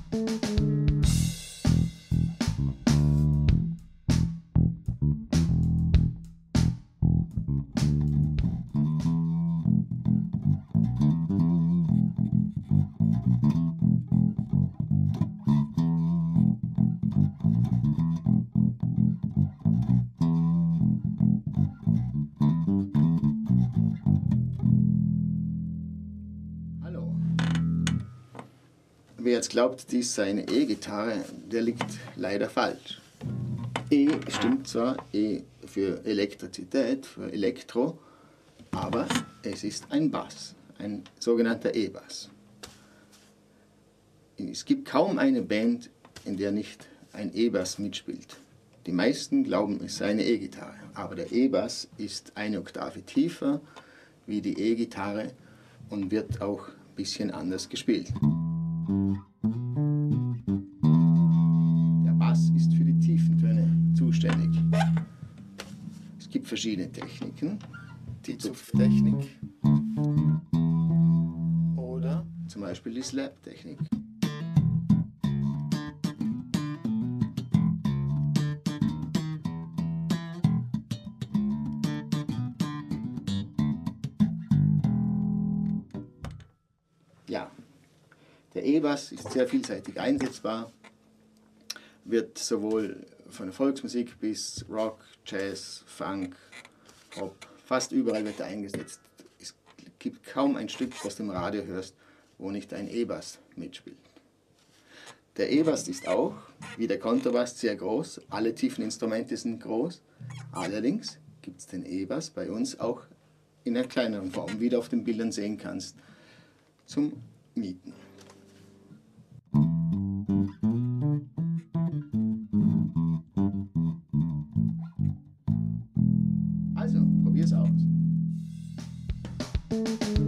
Hallo. Wer jetzt glaubt, dies sei eine E-Gitarre, der liegt leider falsch. E stimmt zwar, E für Elektrizität, für Elektro, aber es ist ein Bass, ein sogenannter E-Bass. Es gibt kaum eine Band, in der nicht ein E-Bass mitspielt. Die meisten glauben, es sei eine E-Gitarre, aber der E-Bass ist eine Oktave tiefer wie die E-Gitarre und wird auch ein bisschen anders gespielt. Der Bass ist für die tiefen Töne zuständig. Es gibt verschiedene Techniken, die Zupftechnik oder zum Beispiel die Slap-Technik. Ja, der E-Bass ist sehr vielseitig einsetzbar, wird sowohl von der Volksmusik bis Rock, Jazz, Funk, Pop, fast überall wird er eingesetzt. Es gibt kaum ein Stück, das du im Radio hörst, wo nicht ein E-Bass mitspielt. Der E-Bass ist auch, wie der Kontrabass, sehr groß, alle tiefen Instrumente sind groß, allerdings gibt es den E-Bass bei uns auch in einer kleineren Form, wie du auf den Bildern sehen kannst, zum Mieten. Also, probier's aus.